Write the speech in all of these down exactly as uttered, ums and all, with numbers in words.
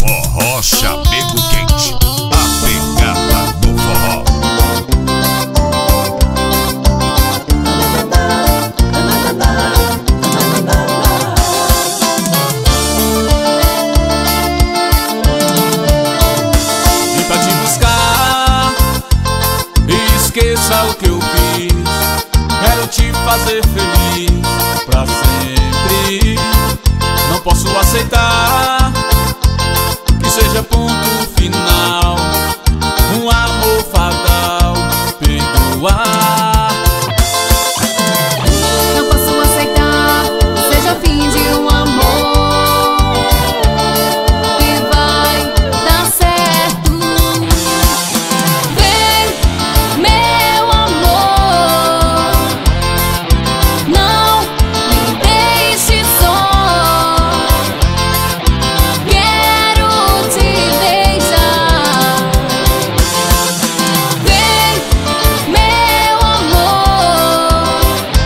Forró Chamego Quente, a pegada do forró. Vim pra te buscar, esqueça o que eu fiz. Quero te fazer feliz pra sempre. Não posso aceitar que seja ponto final, um amor fatal, perdoar. Não posso aceitar que seja o fim de um amor que vai dar certo. Vem, meu amor, não me deixe só. Quero te beijar. Vem, meu amor,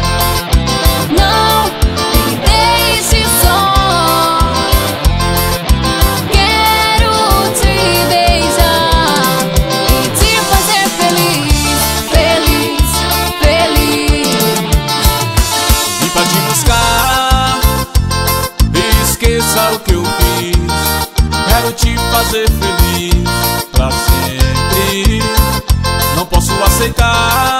não me deixe só. Quero te beijar e te fazer feliz, feliz, feliz. Vim pra te buscar, esqueça o que eu fiz. Quero te fazer feliz pra sempre. Não posso aceitar